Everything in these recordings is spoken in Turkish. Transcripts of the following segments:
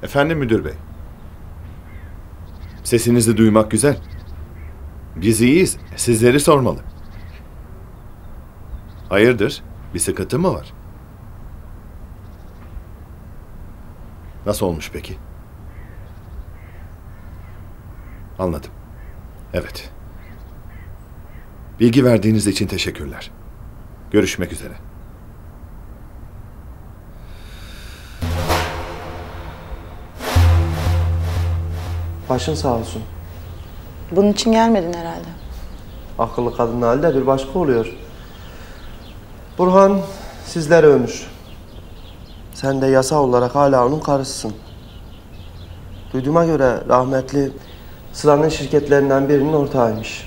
Efendim müdür bey. Sesinizi duymak güzel. Biz iyiyiz. Sizleri sormalı. Hayırdır? Bir sıkıntı mı var? Nasıl olmuş peki? Anladım. Evet. Bilgi verdiğiniz için teşekkürler. Görüşmek üzere. Başın sağ olsun. Bunun için gelmedin herhalde. Akıllı kadının hali de bir başka oluyor. Burhan sizlere ömür. Sen de yasa olarak hala onun karısısın. Duyduğuma göre rahmetli Sıla'nın şirketlerinden birinin ortağıymış.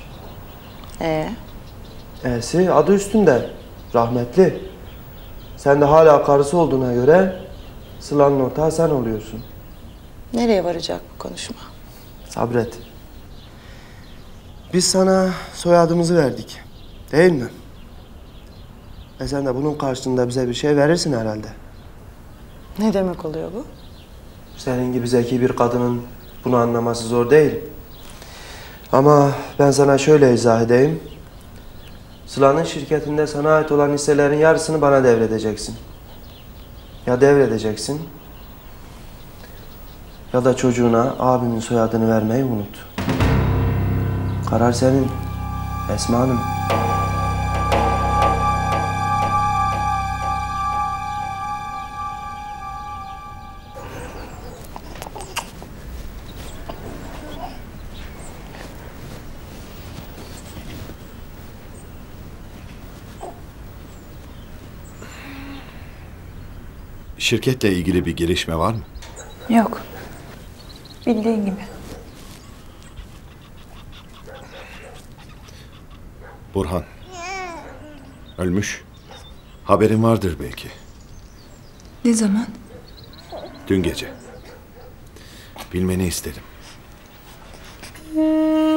E'si adı üstünde. Rahmetli. Sen de hala karısı olduğuna göre Sıla'nın ortağı sen oluyorsun. Nereye varacak bu konuşma? Sabret. Biz sana soyadımızı verdik. Değil mi? Sen de bunun karşılığında bize bir şey verirsin herhalde. Ne demek oluyor bu? Senin gibi zeki bir kadının bunu anlaması zor değil. Ama ben sana şöyle izah edeyim. Sıla'nın şirketinde sana ait olan hisselerin yarısını bana devredeceksin. Ya devredeceksin ya da çocuğuna abimin soyadını vermeyi unut. Karar senin Esma Hanım. Şirketle ilgili bir gelişme var mı? Yok. Bildiğin gibi. Burhan. Ölmüş. Haberin vardır belki. Ne zaman? Dün gece. Bilmeni istedim.